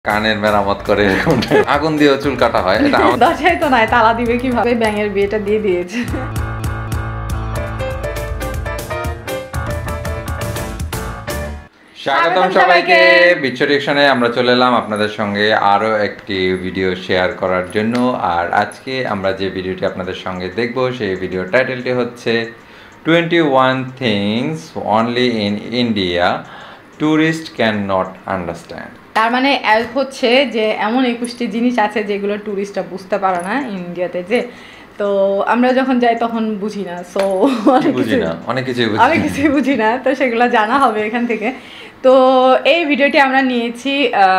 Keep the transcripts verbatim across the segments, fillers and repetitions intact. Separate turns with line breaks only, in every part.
কানের মেরামত করে আগুন দিয়ে চুল কাটা হয় এটা
দরজায় তো নাই তালা দিবে কিভাবে ব্যাঙের বিয়েটা দিয়ে দিয়েছে
স্বাগতম সবাইকে বিটশোরেকশনে আমরা চলে এলাম আপনাদের সঙ্গে আরো একটি ভিডিও শেয়ার করার জন্য আর আজকে আমরা যে ভিডিওটি আপনাদের সঙ্গে দেখব সেই ভিডিও টাইটেলটি হচ্ছে twenty-one things only in India tourists cannot understand
তার মানে হচ্ছে যে এমন একুশটি জিনিস আছে যেগুলো টুরিস্টরা বুঝতে পারে না ইন্ডিয়াতে যে তো আমরা যখন যাই তখন বুঝি না সো
বুঝি না অনেক কিছু বুঝি
অনেক কিছু বুঝি না তো সেগুলো জানা হবে এখান থেকে তো এই ভিডিওটি আমরা নিয়েছি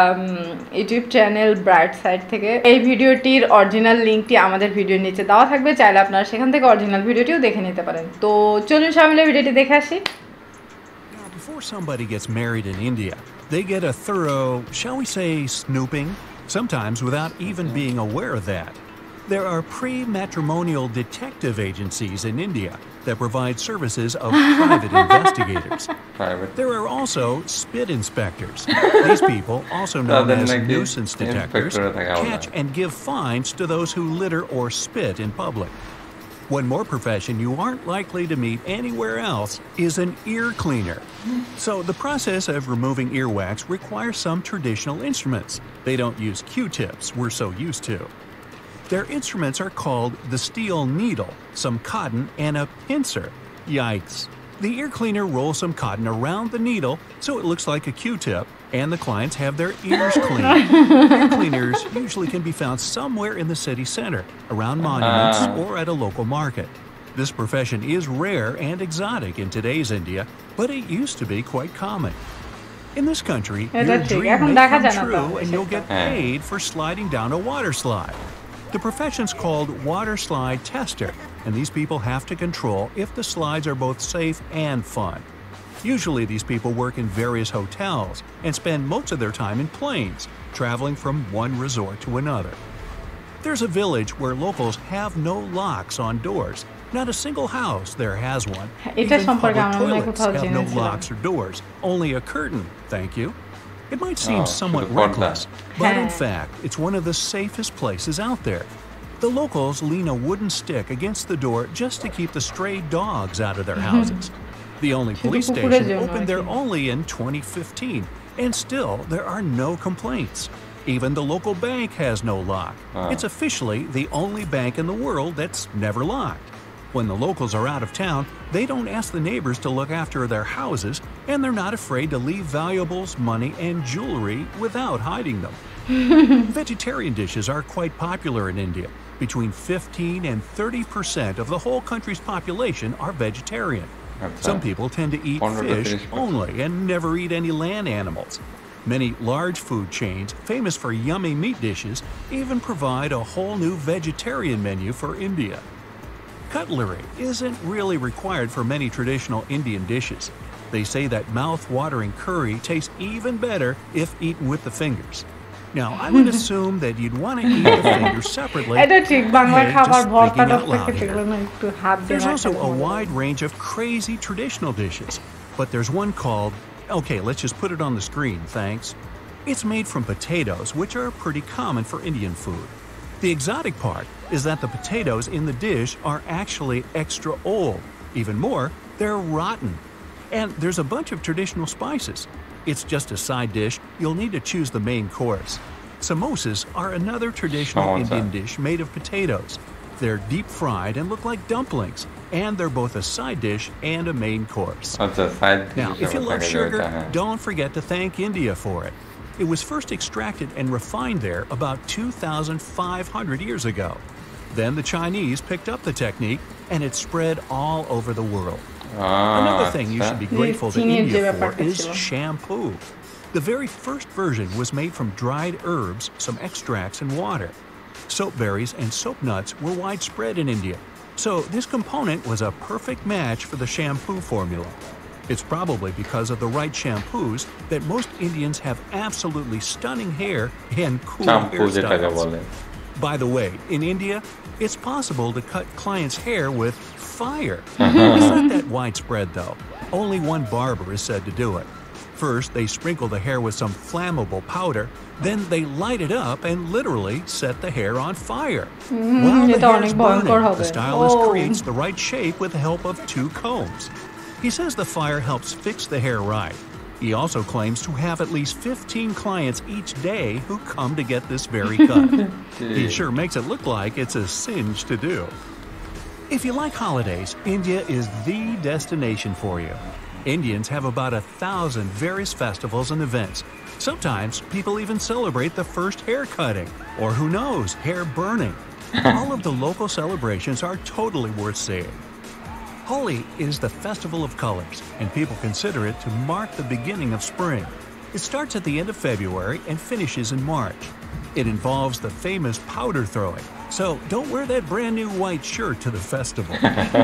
ইউটিউব চ্যানেল ব্রাইট সাইড থেকে এই ভিডিওটির অরিজিনাল লিংকটি আমাদের ভিডিওর নিচে দেওয়া থাকবে চাইলে আপনারা সেখান থেকে অরিজিনাল ভিডিওটিও দেখে নিতে পারেন তো চলুন সবাই মিলে ভিডিওটি দেখে আসি
Before somebody gets married in India, they get a thorough, shall we say, snooping, sometimes without even being aware of that. There are pre-matrimonial detective agencies in India that provide services of private investigators.
Private.
There are also spit inspectors. These people, also known as nuisance detectors, catch and give fines to those who litter or spit in public. One more profession you aren't likely to meet anywhere else is an ear cleaner. So the process of removing earwax requires some traditional instruments. They don't use Q-tips we're so used to. Their instruments are called the steel needle, some cotton, and a pincer. Yikes. The ear cleaner rolls some cotton around the needle so it looks like a Q-tip, and the clients have their ears cleaned. Ear cleaners usually can be found somewhere in the city center, around monuments, uh. or at a local market. This profession is rare and exotic in today's India, but it used to be quite common. In this country, your dream may come true and you'll get paid for sliding down a water slide. The profession's called water slide tester, and these people have to control if the slides are both safe and fun. Usually these people work in various hotels and spend most of their time in planes, traveling from one resort to another. There's a village where locals have no locks on doors. Not a single house there has one. Even public toilets have no locks or doors, only a curtain, thank you. It might seem oh, somewhat reckless, but in fact, it's one of the safest places out there. The locals lean a wooden stick against the door just to keep the stray dogs out of their houses. The only police station opened there only in twenty fifteen, and still there are no complaints. Even the local bank has no lock. Oh. It's officially the only bank in the world that's never locked. When the locals are out of town, they don't ask the neighbors to look after their houses, and they're not afraid to leave valuables, money, and jewelry without hiding them. Vegetarian dishes are quite popular in India. Between fifteen and thirty percent of the whole country's population are vegetarian. Some people tend to eat fish only and never eat any land animals. Many large food chains, famous for yummy meat dishes, even provide a whole new vegetarian menu for India. Cutlery isn't really required for many traditional Indian dishes. They say that mouth-watering curry tastes even better if eaten with the fingers. Now, I would assume that you'd want to eat the fingers separately. There's also a wide range of crazy traditional dishes, but there's one called, okay, let's just put it on the screen, thanks. It's made from potatoes, which are pretty common for Indian food. The exotic part is that the potatoes in the dish are actually extra old. Even more, they're rotten. And there's a bunch of traditional spices. It's just a side dish, you'll need to choose the main course. Samosas are another traditional oh, Indian that? dish made of potatoes. They're deep fried and look like dumplings, and they're both a side dish and a main course.
That's a side dish.
Now, if you love sugar, don't forget to thank India for it. It was first extracted and refined there about two thousand five hundred years ago. Then the Chinese picked up the technique, and it spread all over the world. Ah, Another thing you should be grateful to India for is shampoo. The very first version was made from dried herbs, some extracts, and water. Soap berries and soap nuts were widespread in India, so this component was a perfect match for the shampoo formula. It's probably because of the right shampoos that most Indians have absolutely stunning hair and cool hairstyles. By the way, in India, it's possible to cut clients' hair with fire. It's not that widespread, though. Only one barber is said to do it. First, they sprinkle the hair with some flammable powder, then they light it up and literally set the hair on fire.
Mm-hmm.
While the hair is burning, the stylist oh. creates the right shape with the help of two combs. He says the fire helps fix the hair right. He also claims to have at least fifteen clients each day who come to get this very cut. He sure makes it look like it's a cinch to do. If you like holidays, India is the destination for you. Indians have about a thousand various festivals and events. Sometimes people even celebrate the first hair cutting, or who knows, hair burning. All of the local celebrations are totally worth seeing. Holi is the festival of colors, and people consider it to mark the beginning of spring. It starts at the end of February and finishes in March. It involves the famous powder throwing, so don't wear that brand new white shirt to the festival.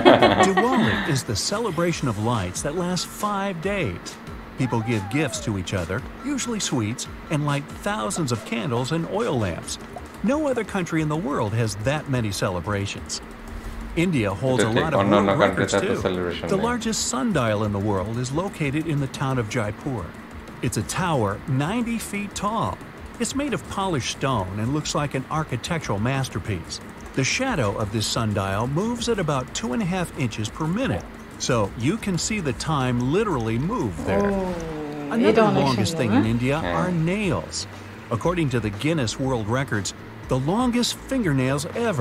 Diwali is the celebration of lights that lasts five days. People give gifts to each other, usually sweets, and light thousands of candles and oil lamps. No other country in the world has that many celebrations. India holds a lot of world records too. The largest sundial in the world is located in the town of Jaipur. It's a tower ninety feet tall. It's made of polished stone and looks like an architectural masterpiece. The shadow of this sundial moves at about two and a half inches per minute, so you can see the time literally move there.
Oh,
Another longest thing in India are nails. According to the Guinness World Records, the longest fingernails ever.
Oh,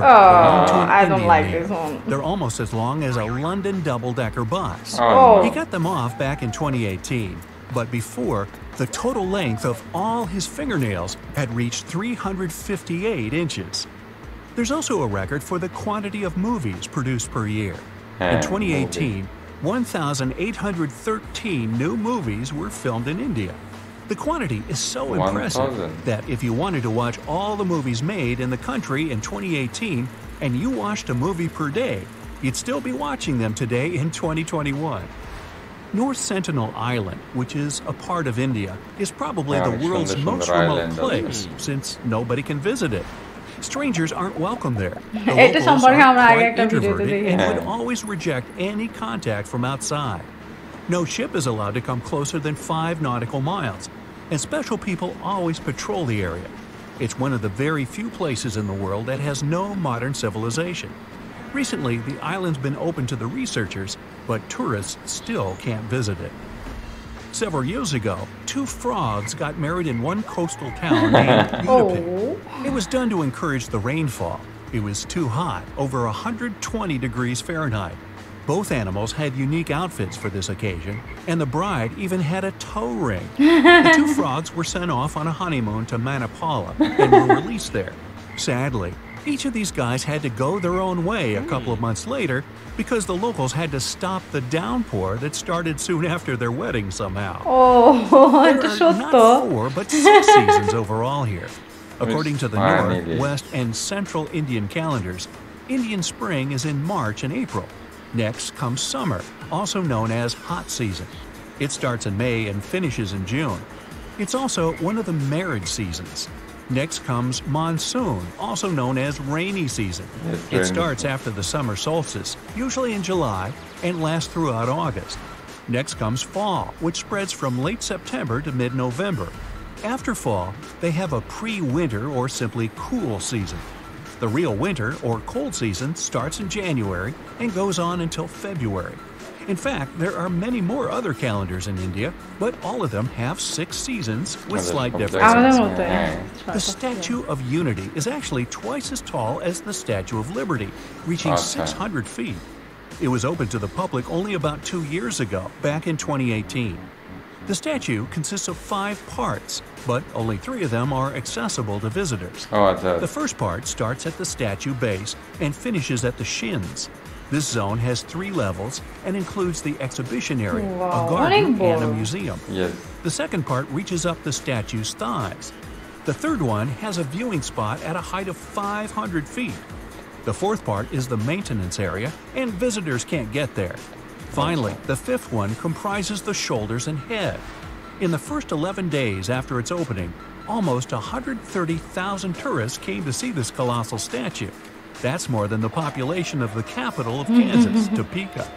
I don't like
nail.
this one.
They're almost as long as a London double-decker bus.
Oh.
He got them off back in twenty eighteen, but before, the total length of all his fingernails had reached three hundred fifty-eight inches. There's also a record for the quantity of movies produced per year. In twenty eighteen, one thousand eight hundred thirteen new movies were filmed in India. The quantity is so impressive that if you wanted to watch all the movies made in the country in twenty eighteen and you watched a movie per day, you'd still be watching them today in twenty twenty-one. North Sentinel Island, which is a part of India, is probably the world's most remote place since nobody can visit it. Strangers aren't welcome there. The locals are quite introverted and would always reject any contact from outside. No ship is allowed to come closer than five nautical miles, and special people always patrol the area. It's one of the very few places in the world that has no modern civilization. Recently, the island's been open to the researchers, but tourists still can't visit it. Several years ago, two frogs got married in one coastal town named Udupi.
Oh.
It was done to encourage the rainfall. It was too hot, over one hundred twenty degrees Fahrenheit. Both animals had unique outfits for this occasion, and the bride even had a toe ring. The two frogs were sent off on a honeymoon to Manipala and were released there. Sadly, each of these guys had to go their own way a couple of months later because the locals had to stop the downpour that started soon after their wedding somehow.
Oh,
there are not four, but six seasons overall here. According to the North, West, and Central Indian calendars, Indian spring is in March and April. Next comes summer, also known as hot season. It starts in May and finishes in June. It's also one of the marriage seasons. Next comes monsoon, also known as rainy season. It starts after the summer solstice, usually in July, and lasts throughout August. Next comes fall, which spreads from late September to mid-November. After fall, they have a pre-winter or simply cool season. The real winter or cold season starts in January and goes on until February. In fact, there are many more other calendars in India, but all of them have six seasons with slight differences. The Statue of Unity is actually twice as tall as the Statue of Liberty, reaching six hundred feet. It was open to the public only about two years ago, back in twenty eighteen. The statue consists of five parts, but only three of them are accessible to visitors.
Oh,
the first part starts at the statue base and finishes at the shins. This zone has three levels and includes the exhibition area,
wow.
a garden, and a museum.
Yes.
The second part reaches up the statue's thighs. The third one has a viewing spot at a height of five hundred feet. The fourth part is the maintenance area, and visitors can't get there. Finally, the fifth one comprises the shoulders and head. In the first eleven days after its opening, almost one hundred thirty thousand tourists came to see this colossal statue. That's more than the population of the capital of Kansas, Topeka.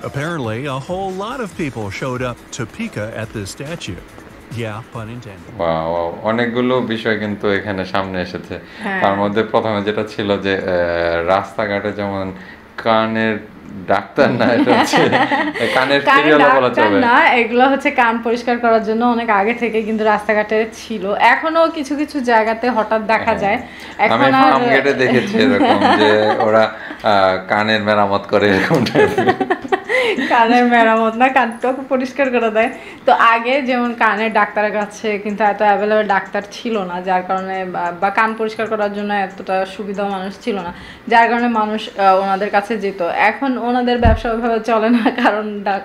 Apparently, a whole lot of people showed up to Pika at this statue. Yeah, pun intended.
Wow, অনেকগুলো বিষয় কিন্তু এখানে সামনে এসেছে। তার মধ্যে প্রথমে যেটা ছিল যে রাস্তাঘাটে যেমন কানের ডাক্তার না, এটা হচ্ছে কানের ফেরিওয়ালা বলা চলে
না, এগুলো হচ্ছে কান পরিষ্কার করার জন্য অনেক আগে থেকে কিন্তু রাস্তাঘাটে ছিল, এখনো কিছু কিছু জায়গাতে হঠাৎ দেখা যায়।
এখন আমি ফার্ম গেটে দেখেছি এরকম যে ওরা কানের মেরামত করে এরকম টাইপের।
কানের মেরামত না, কানটাকে পরিষ্কার করে দেয়। তো আগে যেমন কানের ডাক্তারের কাছে কিন্তু এত অ্যাভেলেবল ডাক্তার ছিল না, যার কারণে বা কান পরিষ্কার করার জন্য এতটা সুবিধা মানুষ ছিল না, যার কারণে মানুষ ওনাদের কাছে যেত। এখন ওনাদের ব্যবসা ওইভাবে চলে না, কারণ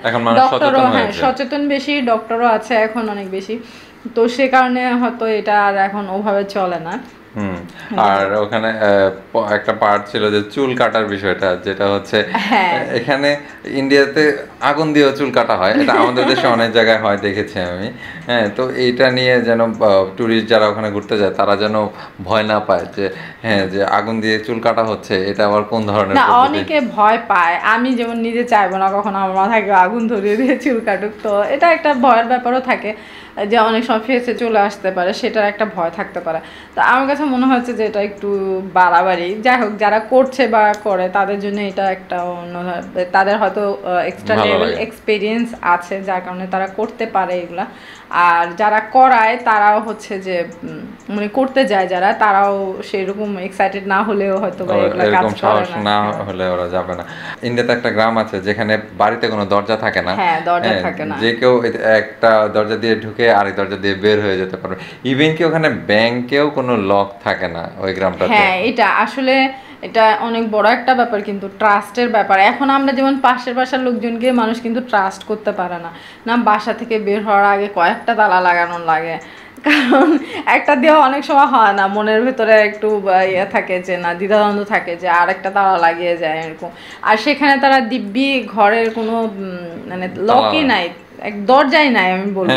ডক্টরও হ্যাঁ সচেতন বেশি, ডক্টরও আছে এখন অনেক বেশি, তো সে কারণে হয়তো এটা আর এখন ওভাবে চলে না।
হুম, আর ওখানে একটা পার্ট ছিল যে চুল কাটার বিষয়টা, যেটা হচ্ছে এখানে ইন্ডিয়াতে আগুন দিয়ে চুল কাটা হয়, এটা আমাদের দেশে অনেক জায়গায় হয় দেখেছি আমি। হ্যাঁ, তো এইটা নিয়ে যেন ট্যুরিস্ট যারা ওখানে ঘুরতে যায় তারা যেন ভয় না পায় যে হ্যাঁ যে আগুন দিয়ে চুল কাটা হচ্ছে, এটা আবার কোন ধরনের।
না, অনেকে ভয় পায়, আমি যেমন নিজে চাইবো না কখনো আমার মাথায় আগুন ধরিয়ে দিয়ে চুল কাটুক, তো এটা একটা ভয়ের ব্যাপারও থাকে যে অনেক সময় ফেসে চলে আসতে পারে, সেটার একটা ভয় থাকতে পারে। তো আমার কাছে মনে হচ্ছে যে এটা একটু বাড়াবাড়ি। যাই হোক, যারা করছে বা করে তাদের জন্য এটা একটা অন্য, তাদের হয়তো এক্সট্রা লেভেল এক্সপিরিয়েন্স আছে যার কারণে তারা করতে পারে এগুলা। আর যারা করায় তারাও হচ্ছে যে মানে করতে যায় যারা, তারাও সেরকম এক্সাইটেড না হলেও হয়তো
এরকম সাহস না হলে ওরা যাবে না। ইন্ডিয়াতে একটা গ্রাম আছে যেখানে বাড়িতে কোনো দরজা থাকে না,
হ্যাঁ দরজা থাকে না,
যে কেউ একটা দরজা দিয়ে ঢুকে আরেক দরজা দিয়ে বের হয়ে যেতে পারবে। ইভেন কি ওখানে ব্যাংকেও কোনো লক থাকে না ওই গ্রামটাতে।
হ্যাঁ, এটা আসলে এটা অনেক বড় একটা ব্যাপার, কিন্তু ট্রাস্টের ব্যাপার। এখন আমরা যেমন পাশের বাসার লোকজনকে মানুষ কিন্তু ট্রাস্ট করতে পারে না, না বাসা থেকে বের হওয়ার আগে কয়েকটা তালা লাগানো লাগে, কারণ একটা দিয়ে অনেক সময় হয় না, মনের ভেতরে একটু ইয়ে থাকে যে না, দ্বিধাদ্বন্দ্ব থাকে যে আর একটা তালা লাগিয়ে যায় এরকম। আর সেখানে তারা দিব্যি ঘরের কোনো মানে লকই নাই, এক দরজাই নাই, আমি বলবো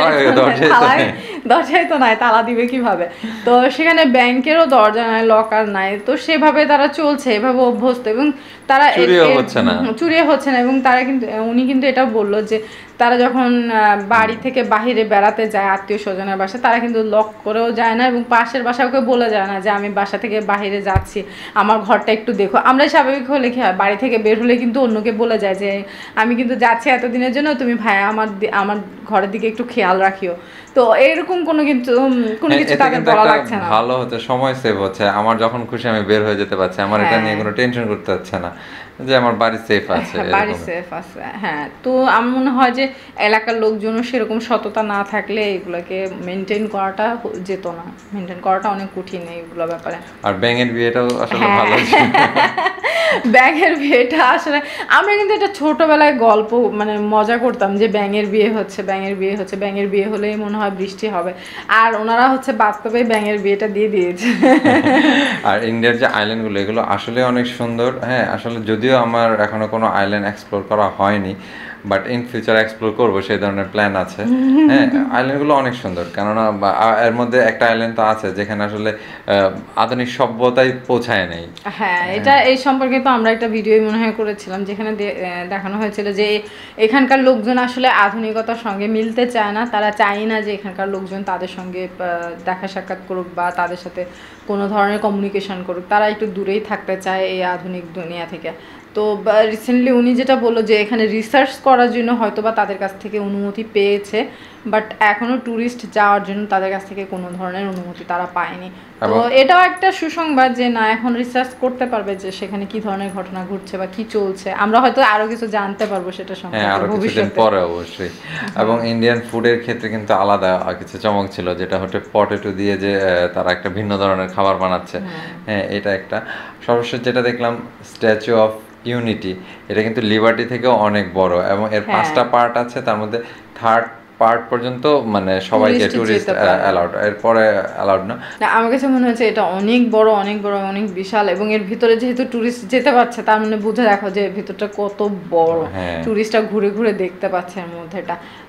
দরজাই তো নাই, তালা দিবে কিভাবে। তো সেখানে ব্যাংকেরও দরজা নাই, লকার নাই, তো সেভাবে তারা চলছে, এভাবে অভ্যস্ত, এবং তারা চুরিও হচ্ছে না। এবং তারা কিন্তু উনি কিন্তু এটাও বললো যে তারা যখন বাড়ি থেকে বাহিরে বেড়াতে যায় আত্মীয় স্বজনের বাসা, তারা কিন্তু লক করেও যায় না, এবং পাশের বাসাকে বলে যায় না যে আমি বাসা থেকে বাহিরে যাচ্ছি, আমার ঘরটা একটু দেখো। আমরা স্বাভাবিক হলে কি হয়, বাড়ি থেকে বের হলে কিন্তু অন্যকে বলে যায় যে আমি কিন্তু যাচ্ছি এতদিনের জন্য, তুমি ভাই আমার আমার ঘরের দিকে একটু খেয়াল রাখিও। তো এরকম কোনো কিন্তু কোনো কিছু তাদের বলা লাগছে না,
ভালো হচ্ছে, সময় সেভ হচ্ছে, আমার যখন খুশি আমি বের হয়ে যেতে পারছি, আমার এটা নিয়ে কোনো টেনশন করতে হচ্ছে না যে আমার বাড়ি সেফ আছে,
বাড়ি সেফ আছে। হ্যাঁ, তো আমার মনে হয় যে এলাকার লোকজনও সেরকম সততা না থাকলে এগুলোকে মেনটেন করাটা যেত না, মেনটেন করাটা অনেক কঠিন এইগুলো ব্যাপারে।
আর ব্যাঙের বিয়েটাও আসলে ভালো ছিল।
ব্যাঙের বিয়েটা আসলে আমরা কিন্তু এটা ছোটবেলায় গল্প মানে মজা করতাম যে ব্যাঙের বিয়ে হচ্ছে, ব্যাঙের বিয়ে হচ্ছে, ব্যাঙের বিয়ে হলেই মনে হয় বৃষ্টি হবে, আর ওনারা হচ্ছে বাস্তবে ব্যাঙের বিয়েটা দিয়ে দিয়েছে।
আর ইন্ডিয়ার যে আইল্যান্ডগুলো এগুলো আসলে অনেক সুন্দর। হ্যাঁ, আসলে যদিও আমার এখনো কোনো আইল্যান্ড এক্সপ্লোর করা হয়নি, বাট ইন ফিউচার এক্সপ্লোর করবো সেই ধরনের প্ল্যান আছে। হ্যাঁ, আইল্যান্ডগুলো অনেক সুন্দর, কেননা এর মধ্যে একটা আইল্যান্ড তো আছে যেখানে আসলে আধুনিক সভ্যতায় পৌঁছায় নাই।
হ্যাঁ, এটা এই সম্পর্কে তো আমরা একটা ভিডিও মনে হয় করেছিলাম, যেখানে দেখানো হয়েছিল যে এখানকার লোকজন আসলে আধুনিকতার সঙ্গে মিলতে চায় না, তারা চায় না যে এখানকার লোকজন তাদের সঙ্গে দেখা সাক্ষাৎ করুক বা তাদের সাথে কোনো ধরনের কমিউনিকেশন করুক, তারা একটু দূরেই থাকতে চায় এই আধুনিক দুনিয়া থেকে। তো রিসেন্টলি উনি যেটা বললো যে এখানে রিসার্চ করার জন্য হয়তো বা তাদের কাছ থেকে অনুমতি পেয়েছে, বাট এখনও ট্যুরিস্ট যাওয়ার জন্য তাদের কাছ থেকে কোনো ধরনের অনুমতি তারা পায়নি। তো এটাও একটা সুসংবাদ যে না, এখন রিসার্চ করতে পারবে যে সেখানে কি ধরনের ঘটনা ঘটছে বা কি চলছে, আমরা হয়তো আরো কিছু জানতে পারবো সেটা সম্পর্কে ভবিষ্যতে পরে
অবশ্যই। এবং ইন্ডিয়ান ফুডের ক্ষেত্রে কিন্তু আলাদা কিছু চমক ছিল, যেটা হচ্ছে পটেটো দিয়ে যে তারা একটা ভিন্ন ধরনের খাবার বানাচ্ছে। হ্যাঁ, এটা একটা। সর্বশেষ যেটা দেখলাম স্ট্যাচু অফ ইউনিটি, এটা কিন্তু লিবার্টি থেকেও অনেক বড়, এবং এর পাঁচটা পার্ট আছে, তার মধ্যে থার্ড পার্ট পর্যন্ত মানে সবাইকে টুরিস্ট অ্যালাউড, এরপরে অ্যালাউড না।
আমার কাছে মনে হচ্ছে এটা অনেক বড় অনেক বড় অনেক বিশাল, এবং এর ভিতরে যেহেতু টুরিস্ট যেতে পারছে তার মানে বুঝে রাখো যে ভিতরটা কত বড়, টুরিস্টরা ঘুরে ঘুরে দেখতে পাচ্ছে এর মধ্যে এটা।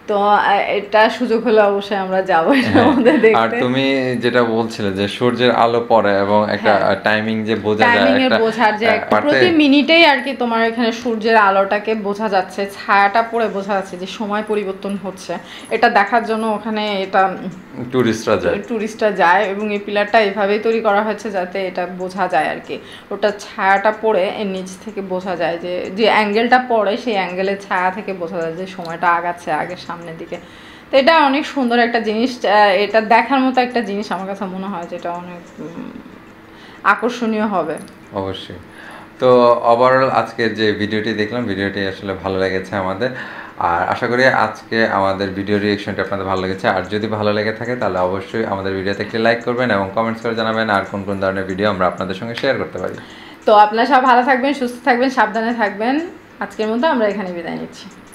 তো এটা সুযোগ হলে অবশ্যই আমরা যাব এটা আমাদের দেখতে।
আর তুমি যেটা বলছিলে যে সূর্যের আলো পড়ে এবং একটা টাইমিং যে বোঝা যায়,
টাইমিং এর বোঝার যে প্রতি মিনিটেই আর কি তোমার এখানে সূর্যের আলোটাকে বোঝা যাচ্ছে, ছায়াটা পড়ে বোঝা যাচ্ছে যে সময় পরিবর্তন হচ্ছে। এটা দেখার জন্য ওখানে এটা
টুরিস্টরা যায়
টুরিস্টরা যায় এবং এই পিলারটা এভাবেই তৈরি করা হয়েছে যাতে এটা বোঝা যায় আর কি। ওটা ছায়াটা পড়ে এর নিচ থেকে বোঝা যায় যে যে অ্যাঙ্গেলটা পড়ে সেই অ্যাঙ্গেলের ছায়া থেকে বোঝা যায় যে সময়টা আগাচ্ছে আগের সামনের দিকে। তো এটা অনেক সুন্দর একটা জিনিস, এটা দেখার মতো একটা জিনিস আমার কাছে মনে হয় যেটা অনেক আকর্ষণীয় হবে
অবশ্যই। তো ওভারঅল আজকে যে ভিডিওটি দেখলাম, ভিডিওটি আসলে ভালো লেগেছে আমাদের, আর আশা করি আজকে আমাদের ভিডিও রিঅ্যাকশনটা আপনাদের ভালো লেগেছে। আর যদি ভালো লেগে থাকে তাহলে অবশ্যই আমাদের ভিডিওতে একটি লাইক করবেন এবং কমেন্টস করে জানাবেন আর কোন কোন ধরনের ভিডিও আমরা আপনাদের সঙ্গে শেয়ার করতে পারি।
তো আপনারা সব ভালো থাকবেন, সুস্থ থাকবেন, সাবধানে থাকবেন। আজকের মতো আমরা এখানে বিদায় নিচ্ছি।